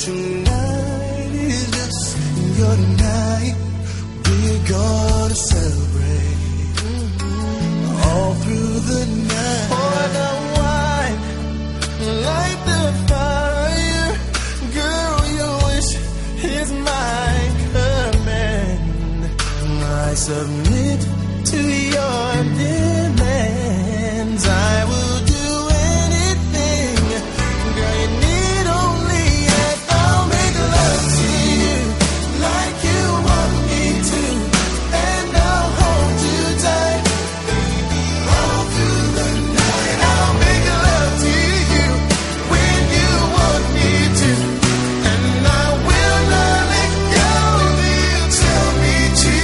Tonight is just your night. We're gonna celebrate all through the night. Pour the wine, light the fire. Girl, your wish is my command. I submit to your demands. I will do anything. Girl, you need only ask. I'll make love to you like you want me to, and I'll hold you tight, baby, all through the night. I'll make love to you when you want me to, and I will not let go till you tell me to.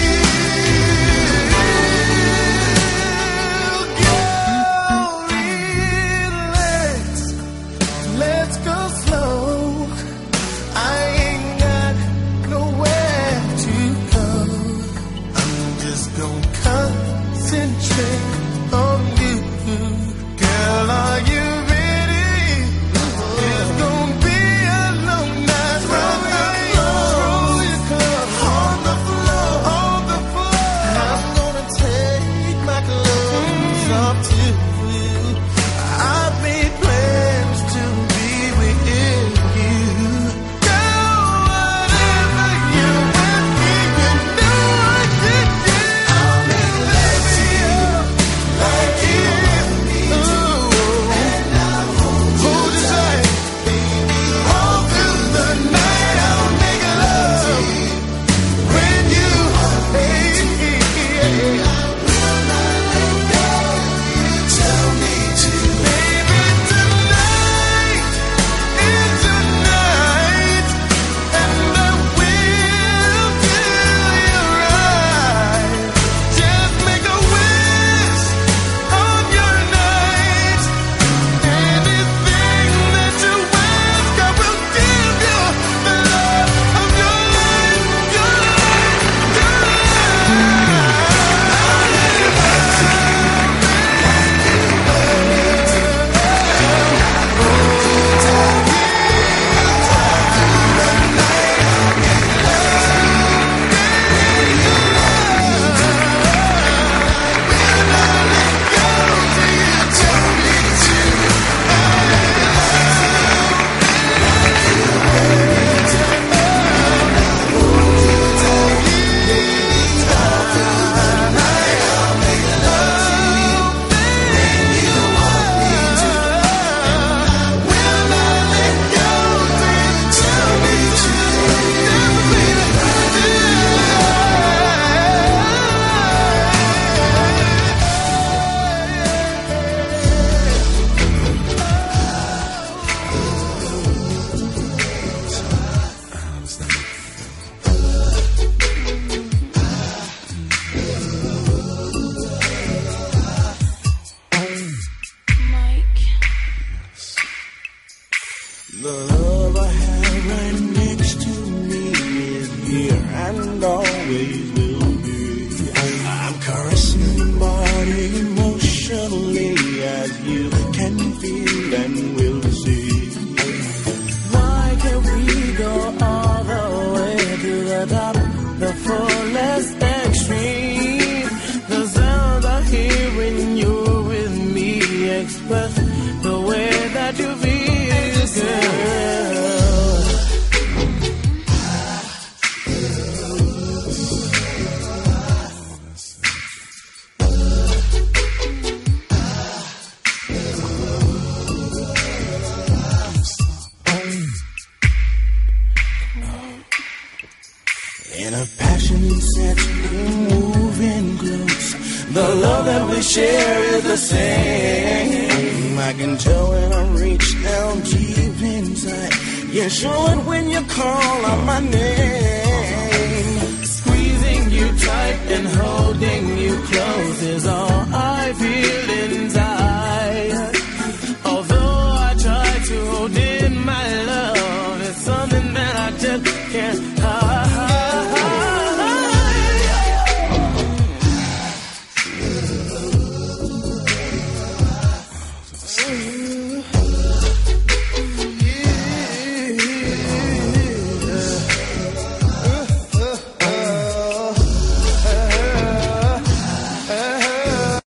Let's go slow. I ain't got nowhere to go. I'm just gonna concentrate on you. Girl, are you ready? It's gonna be a long night. Roll your clothes on the floor, on the floor. I'm gonna take my clothes off too. I've made plans to be with you. Girl, whatever you want me to do, I can do. I'll make love to you like you want me to, and I'll hold you tight, baby, all through the night. I'll make love to you when you want me to, and I will not let go. You tell me to. Baby, tonight is a night, and I will do you right. Just make a wish on your night. Anything that you ask, I will give you the love of your life, your life, your life. The love I have right next to me is here and always will be. I'm caressing your body emotionally, as you can feel and will see. Why can't we go all the way to the top, the fullest extreme? The sound I hear when you're with me express the way that you feel, girl. In a passionate sense, we're moving close. The love that we share is the same. I can tell when I reach down deep inside. You show it when you call out my name.